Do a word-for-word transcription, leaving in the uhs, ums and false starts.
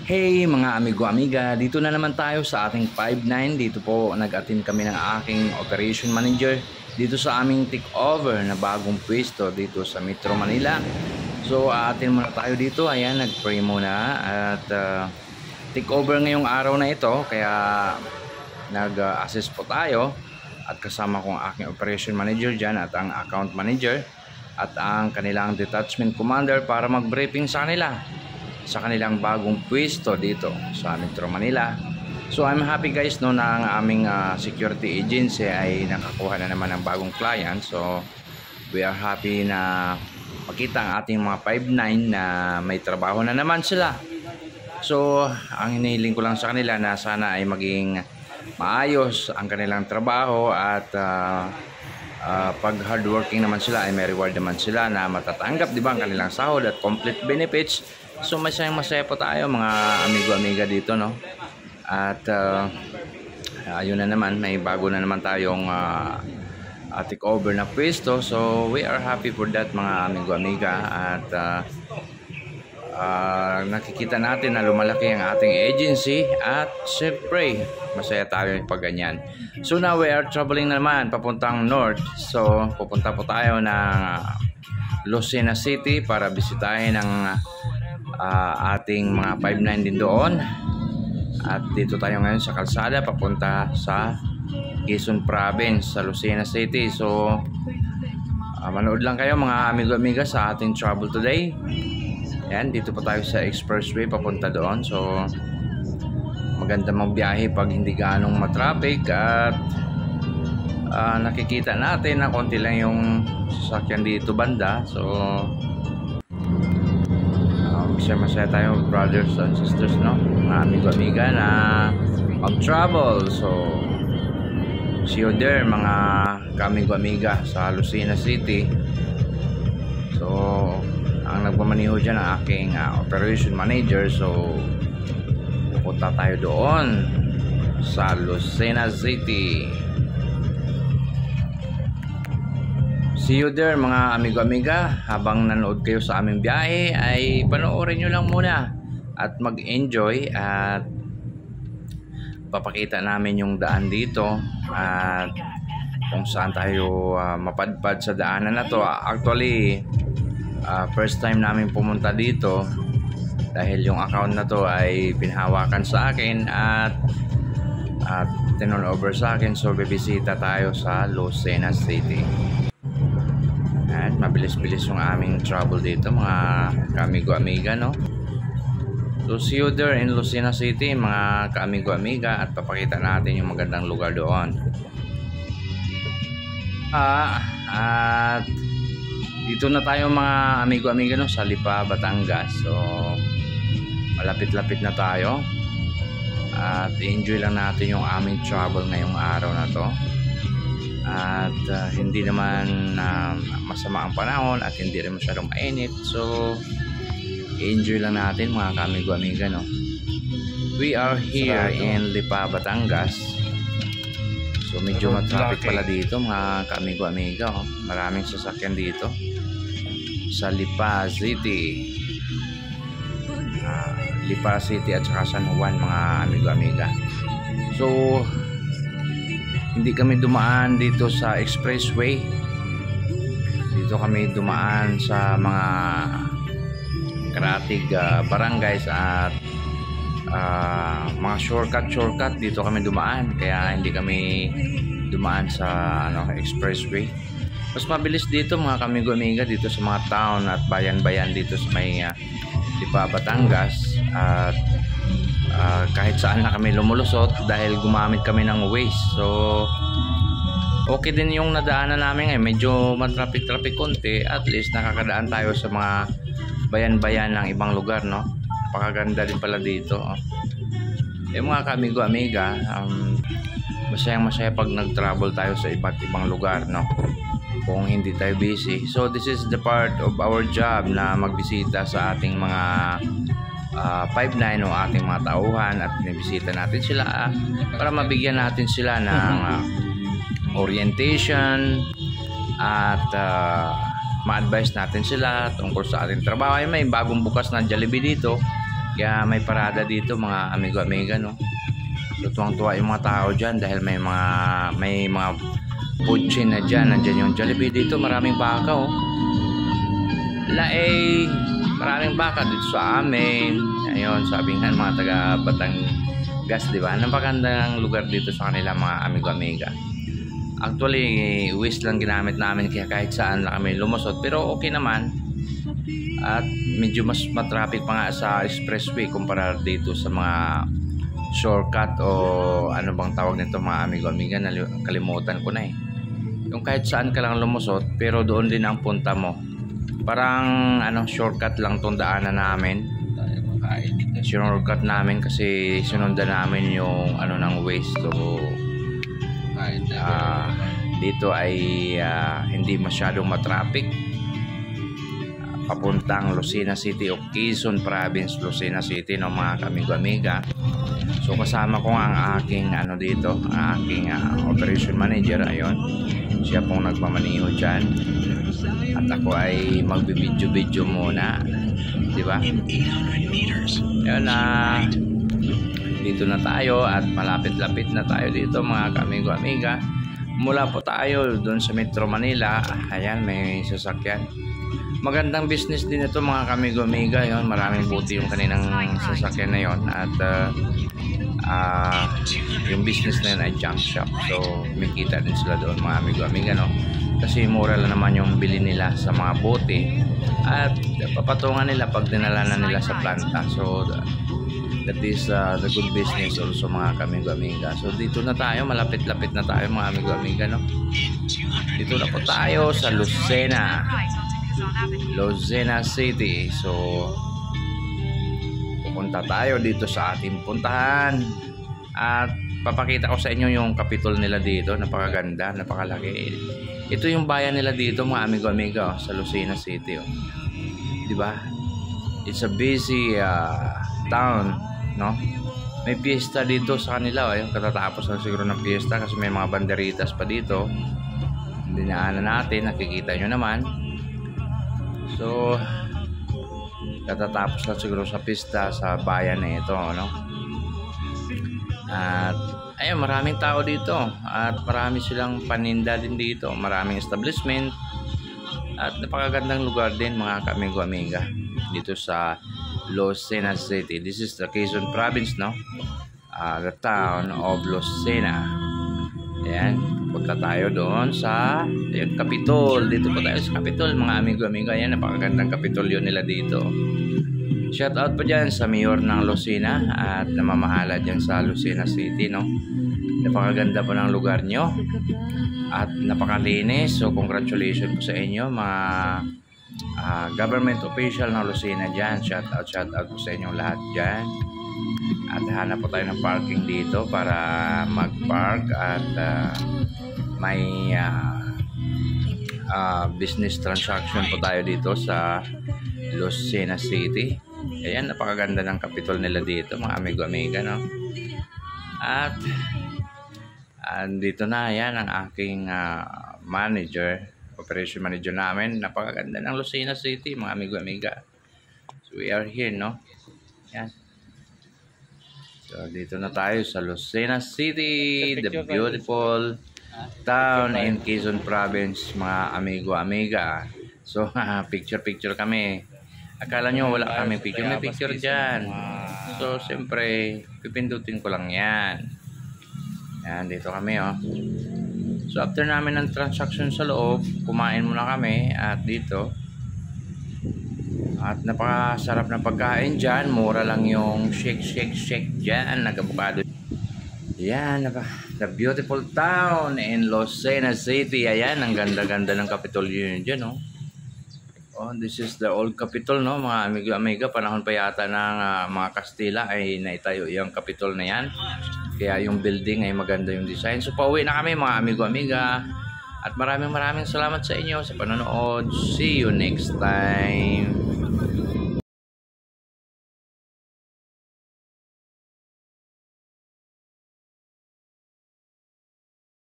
Hey mga amigo-amiga, dito na naman tayo sa ating five nine. Dito po nag-attend kami ng aking operation manager dito sa aming take-over na bagong pwesto dito sa Metro Manila. So aatin muna tayo dito. Ayan, nag-pray muna at uh, take-over ngayong araw na ito. Kaya nag-assist po tayo at kasama ko ang aking operation manager dyan at ang account manager at ang kanilang detachment commander para mag-briefing sa kanila sa kanilang bagong pwesto dito sa Metro Manila. So I'm happy guys no na ang aming uh, security agency ay nakakuha na naman ng bagong client. So we are happy na makita ang ating mga five nine na may trabaho na naman sila. So ang hinihiling ko lang sa kanila na sana ay maging maayos ang kanilang trabaho at uh, uh, pag hardworking naman sila ay may reward naman sila na matatanggap, di ba, ang kanilang sahod at complete benefits. So masayang masaya po tayo mga amigo-amiga dito, no? At uh, ayun na naman, may bago na naman tayong uh, uh, take over na pwesto. So we are happy for that mga amigo-amiga. At uh, uh, nakikita natin na lumalaki ang ating agency. At syempre, masaya tayo pag ganyan. So now we are traveling naman papuntang north. So pupunta po tayo ng Lucena City para bisitahin ang Uh, ating mga five nine din doon. At dito tayo ngayon sa kalsada papunta sa Quezon Province sa Lucena City. So uh, manood lang kayo mga amigo-amiga sa ating travel today. Ayan, dito pa tayo sa expressway papunta doon. So maganda magbiyahe pag hindi ganong matraffic. At uh, nakikita natin na konti lang yung sasakyan dito banda. So masaya-masaya tayo brothers and sisters, no, mga amigo-amiga na mag-travel. So see you there mga kamigo-amiga sa Lucena City. So ang nagmamaniho dyan ang aking uh, operation manager. So pupunta tayo doon sa Lucena City. See you there mga amigo-amiga. Habang nanood kayo sa aming biyahe ay panoorin nyo lang muna at mag-enjoy. At papakita namin yung daan dito at kung saan tayo uh, mapadpad sa daanan na to. Actually uh, first time namin pumunta dito dahil yung account na to ay pinhawakan sa akin at at turn over sa akin. So bibisita tayo sa Lucena City. At mabilis-bilis yung aming travel dito mga kaamigo-amiga, no? So see you there in Lucena City mga kaamigo-amiga at papakita natin yung magandang lugar doon. Ah, at dito na tayo mga amigo-amiga, no, sa Lipa, Batangas. So malapit-lapit na tayo. At enjoy lang natin yung aming travel ngayong araw na to. At uh, hindi naman uh, masama ang panahon at hindi rin masyadong mainit. So enjoy lang natin mga kamigo-amiga, no? We are here Sarado. in Lipa, Batangas. So medyo matraffic pala dito mga kamigo-amiga, oh. Maraming sasakyan dito sa Lipa City, uh, Lipa City at saka San Juan mga amigo-amiga. So hindi kami dumaan dito sa expressway. Dito kami dumaan sa mga karatig uh, barangays at uh, mga shortcut shortcut dito kami dumaan. Kaya hindi kami dumaan sa ano, expressway. Mas mabilis dito mga kamigo-amiga dito sa mga town at bayan-bayan dito sa may uh, Lipa, Batangas. At Uh, kahit saan na kami lumulusot dahil gumamit kami ng Waze. So okay din yung nadaanan namin ngayon. Medyo matraffic-traffic konti. At least nakakadaan tayo sa mga bayan-bayan ng ibang lugar, no? Napakaganda din pala dito, oh. Eh mga kamigo-amiga, um, masayang masaya pag nag-travel tayo sa iba't ibang lugar, no? Kung hindi tayo busy. So this is the part of our job na magbisita sa ating mga Uh, five nine o ating mga tauhan at binibisita natin sila uh, para mabigyan natin sila ng uh, orientation at uh, ma-advise natin sila tungkol sa ating trabaho. Ay, may bagong bukas na Jollibee dito Kaya may parada dito mga amigo-amiga, no. So tuwang-tuwa yung mga tao dyan dahil may mga may mga food chain na dyan. Nandyan yung Jollibee dito, maraming baka, oh. Lae, maraming baka dito sa amin. Ayun, sabi nga mga taga Batangas, di ba? Napakagandang lugar dito sa kanila mga amigo-amiga. Actually, waste lang ginamit namin kaya kahit saan lang kami lumusot. Pero okay naman. At medyo mas matraffic pa nga sa expressway kumpara dito sa mga shortcut o ano bang tawag nito mga amigo-amiga, kalimutan ko na eh. Yung kahit saan ka lang lumusot pero doon din ang punta mo. Parang ano, shortcut lang tong daanan namin. Shortcut namin kasi sinundan namin yung ano ng waste. So uh, dito ay uh, hindi masyadong matraffic. Papuntang Lucena City o Quezon Province, Lucena City, no mga amigo-amiga. So kasama ko nga ang aking ano dito, ang aking uh, operation manager. Ayun, siya pong nagmamaniho dyan at ako ay magbibidyo-video muna, di ba? Ayun na, uh, dito na tayo at malapit-lapit na tayo dito mga amigo-amiga. Mula po tayo doon sa Metro Manila. Ayan, may sasakyan. Magandang business din ito mga kamigo-amiga. Yon, maraming buti yung kaninang sasakyan na yon. At uh, uh, yung business na yun ay junk shop. So may kita din sila doon mga amigo-amiga, no? Kasi mura lang naman yung bili nila sa mga bote. At papatungan nila pag dinala na nila sa planta. So that is uh, the good business also mga kamigo-amiga. So dito na tayo, malapit-lapit na tayo mga amigo-amiga, no? Dito na po tayo sa Lucena Lucena City. So pupunta tayo dito sa ating puntahan at papakita ko sa inyo yung kapitol nila dito. Napakaganda, napakalaki. Ito yung bayan nila dito mga amigo-amiga, oh, sa Lucena City, oh. Diba? It's a busy uh, town, no? May piyesta dito sa kanila, oh. Katatapos na siguro ng piyesta kasi may mga banderitas pa dito. Dinaanan natin, nakikita nyo naman. So katatapos na siguro sa pista sa bayan na ito, no? At ayun, maraming tao dito at marami silang paninda din dito, maraming establishment at napakagandang lugar din mga kamigo-amiga dito sa Lucena City. This is the Quezon Province, no? Uh, the town of Lucena. Ayan, punta tayo doon sa ayun, Kapitol. Dito po tayo sa Kapitol mga amigo-amigo. Ayan, napakagandang Kapitol yun nila dito. Shout out po dyan sa mayor ng Lucena at namamahala dyan sa Lucena City, no? Napakaganda po ng lugar nyo at napakalinis. So congratulations po sa inyo mga uh, government official ng Lucena dyan. Shout out, shout out po sa inyong lahat dyan. At hanap po tayo ng parking dito para mag-park at uh, may uh, uh, business transaction po tayo dito sa Lucena City. Ayan, napakaganda ng kapitol nila dito mga amigo-amiga, no? At andito na, yan ang aking uh, manager, operation manager namin. Napakaganda ng Lucena City mga amigo-amiga. So we are here, no? Yan. So dito na tayo sa Lucena City, the beautiful town in Quezon Province mga amigo-amiga. So picture-picture kami. Akala nyo wala kami picture, may picture dyan. So siyempre pipindutin ko lang yan. Yan, dito kami, oh. So after namin ng transaction sa loob, kumain muna kami at dito. At napakasarap na pagkain dyan. Mura lang yung shake, shake, shake dyan. Nag-avocado. Yan, the beautiful town in Lucena City. Ayan, ang ganda-ganda ng Capitol yun dyan, no? Oh, this is the old Capitol, no? Mga amigo-amiga, panahon pa yata ng uh, mga Kastila ay naitayo yung Capitol na yan. Kaya yung building ay maganda yung design. So pauwi na kami mga amigo-amiga. At maraming maraming salamat sa inyo sa panonood. See you next time.